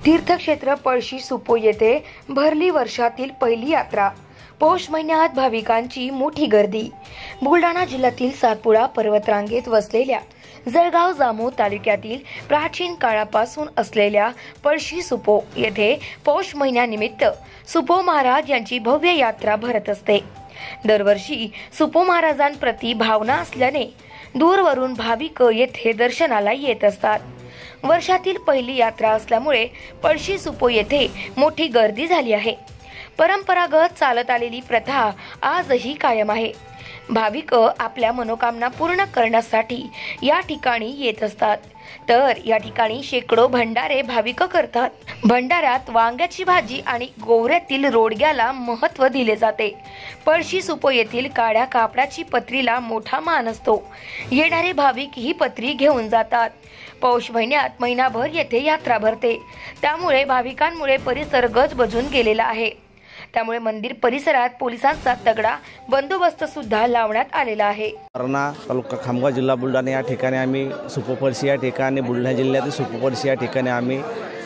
तीर्थक्षेत्र पळशी सुपो येथे भरली वर्षातील पहिली यात्रा। पौष महिन्यात भाविकांची मोठी गर्दी। बुलढाणा जिल्ह्यातील सातपुडा पर्वतरांगेत वसलेल्या जळगाव जामोद तालुक्यातील प्राचीन काळापासून असलेल्या पळशी सुपो येथे पौष महिन्यानिमित्त सुपो महाराज यांची भव्य यात्रा भरत असते। दरवर्षी सुपो महाराजांप्रती भावना असल्याने दूरवरून भाविक येथे दर्शनाला येत असतात। वर्षातील पहिली यात्रा असल्यामुळे पळशी सुपो येथे मोठी गर्दी झाली आहे। परंपरागत चालत आलेली प्रथा आजही कायम आहे। भाविक आपल्या मनोकामना पूर्ण करण्यासाठी या ठिकाणी येत असतात। तर या ठिकाणी शेकडो भंडारे भाविक करतात। भंडाऱ्यात वांग्याची भाजी आणि गोवऱ्यातील रोडग्याला महत्त्व दिले जाते। पळशी सुपो येथील काळ्या कापडाची पत्रीला मोठा मान असतो। येणारे भाविक ही पत्री घेऊन जातात। पौष महिन्यात महिनाभर येथे यात्रा भरते, त्यामुळे भाविकांमुळे परिसर गजबजून गेलेला आहे। त्यामुळे मंदिर परिसरात पोलिसांचा तगडा बंदोबस्त सुद्धा लावण्यात आलेला आहे। अरणा तालुका खामगाव जिल्हा बुलढाणा या ठिकाणी आम्ही सुपो पळशी या ठिकाणी बुलढाणा जिल्ह्यातील सुपो पळशी या ठिकाणी आम्ही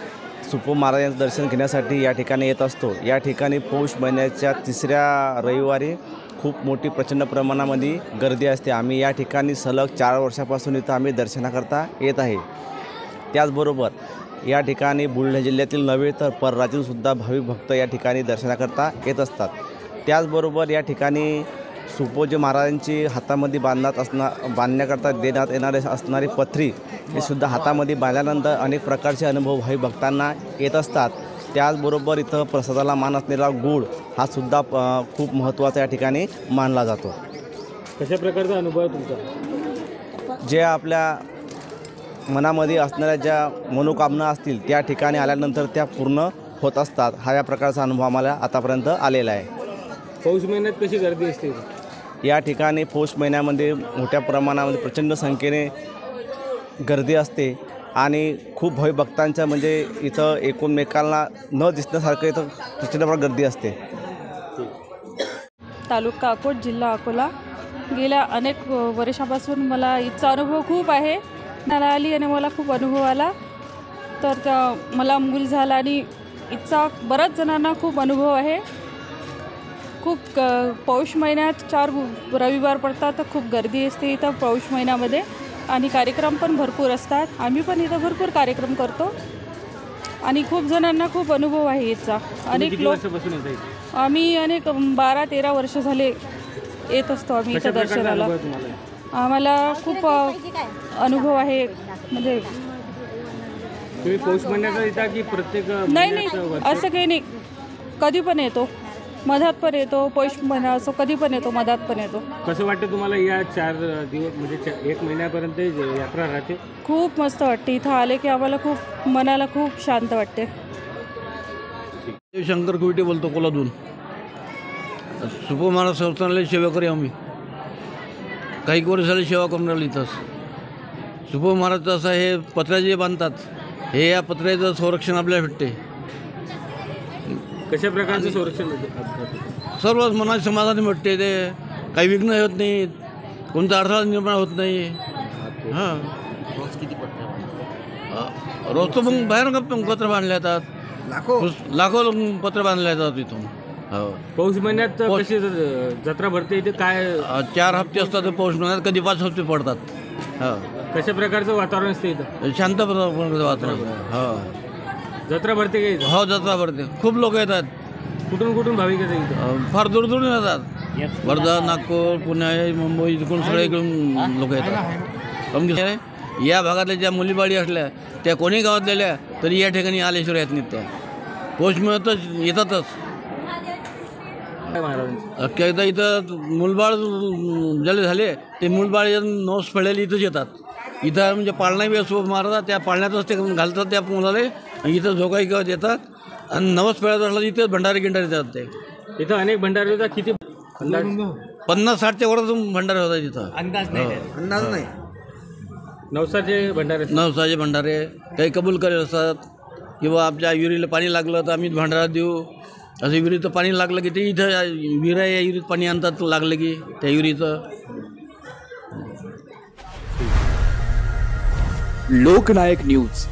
सुपो महाराजांचे दर्शन घेण्यासाठी या ठिकाणी येत असतो। या ठिकाणी पौष महिन्याच्या तिसऱ्या रविवारी खूप मोठी प्रचंड प्रमाणामध्ये गर्दी असते। आम्ही या ठिकाणी सलग 4 वर्षापासून इथं आम्ही दर्शनाकरता येत आहे। त्याचबरोबर या ठिकाणी बुलढाणा जिल्ह्यातील नव्हे तर परराज्यातून सुद्धा भाविक भक्त या ठिकाणी दर्शनाकरता येत असतात। त्याचबरोबर या ठिकाणी सुपोजी महाराजांची हातामध्ये बांधण्याकरता देण्यात येणारे असणारी पथरी ही सुद्धा हातामध्ये बांधल्यानंतर अनेक प्रकारचे अनुभव भाविक भक्तांना येत असतात। त्याचबरोबर इथं प्रसादाला मान असलेला गूळ हा सुद्धा खूप महत्त्वाचा या ठिकाणी मानला जातो। कशा प्रकारचा अनुभव आहे तुमचा? जे आपल्या मनामध्ये असणाऱ्या ज्या मनोकामना असतील त्या ठिकाणी आल्यानंतर त्या पूर्ण होत असतात। हा या प्रकारचा अनुभव आम्हाला आतापर्यंत आलेला आहे। पौष महिन्यात कशी गर्दी असते? या ठिकाणी पौष महिन्यामध्ये मोठ्या प्रमाणामध्ये प्रचंड संख्येने गर्दी असते आणि खूप भाविक भक्तांच्या म्हणजे इथं एकमेकांना न दिसण्यासारखं इथं प्रचंड प्रमाणात गर्दी असते। तालुका अकोट जिल्हा अकोला गेल्या अनेक वर्षापासून मला इथचा अनुभव खूप आहे। मला आली आणि मला खूप अनुभव आला। तर मला मूल झाला आणि इथचा बऱ्याच जणांना खूप अनुभव आहे। खूप पौष महिन्यात 4 रविवार पडतात तर खूप गर्दी असते इथं पौष महिन्यामध्ये आणि कार्यक्रम पण भरपूर असतात। आम्ही पण इथं भरपूर कार्यक्रम करतो आणि खूप जणांना खूप अनुभव आहे इथचा। अनेक लोक आम्ही अनेक 12-13 वर्ष झाले येत असतो आम्ही इथं दर्शनाला। आम्हाला खूप अनुभव आहे। म्हणजे तुम्ही पौष महिन्यात येता की प्रत्येक? नाही असं काही नाही, कधी पण येतो, मधात पण येतो, पौष महिना असो कधी पण येतो, मधात पण येतो। कसं वाटतं तुम्हाला या 4 दिवस म्हणजे 1 महिन्यापर्यंत यात्रा राहते? खूप मस्त वाटते इथं आले की आम्हाला खूप मनाला खूप शांत वाटते। शंकर कुविटे बोलतो कोल्हापूरहून। सुपो महाराज संस्थानाला सेवा करू आम्ही काही वर्षाला सेवा करून राहिलो इथंच। सुपो महाराज असं हे पत्र्या जे बांधतात हे या पत्र्याचं संरक्षण आपल्याला भेटते। कशा प्रकारचं संरक्षण भेटते? सर्वच मनात समाधान भेटते। ते काही विघ्न होत नाहीत, कोणता अडथळा निर्माण होत नाही। हां, रोज तर मग बाहेर पत्र बांधले जातात, लाखो पत्र बांधले जातात इथून। हो, पौष महिन्यात कशी जत्रा भरते इथे? काय 4 हप्ते असतात पौष महिन्यात, कधी 5 हप्ते पडतात। हो, कशा प्रकारचं वातावरण असते इथं? शांत वातावरण। हो, जत्रा भरते का? हो, जत्रा भरते। खूप लोक येतात, कुठून भाविक येतात इथं? फार दूर येतात। वर्धा, नागपूर, पुणे, मुंबई इकडून सगळे इकडून लोक येतात। या भागातल्या ज्या मुलीबाळी असल्या त्या कोणी गावातलेल्या तरी या ठिकाणी आल्याशिवाय येत नाहीत। त्या पौष महिन्यातच येतातच। एकदा इथं मुलबाळ ज्याला झाले ते मुलबाळ नवस पडलेले इथंच येतात। इथं म्हणजे पाळणा बी असो महाराज त्या पाळण्यातच ते घालतात त्या मुलाला, इथं झोकाई गवत येतात आणि नवस पेळायचं असलं इथं भंडारे येतात। ते इथं अनेक भंडारे होतात। किती? 50-60च्या वरच भंडारे होतात इथं। अंदाज नाही। नवसाचे भंडारे काही कबूल करत असतात किंवा आपल्या विहिरीला पाणी लागलं तर आम्ही भंडारा देऊ। असं विहिरीचं पाणी लागलं की ते इथं विहिरा या विहिरीत पाणी आणतात, लागलं की त्या विहिरीचं। लोकनायक न्यूज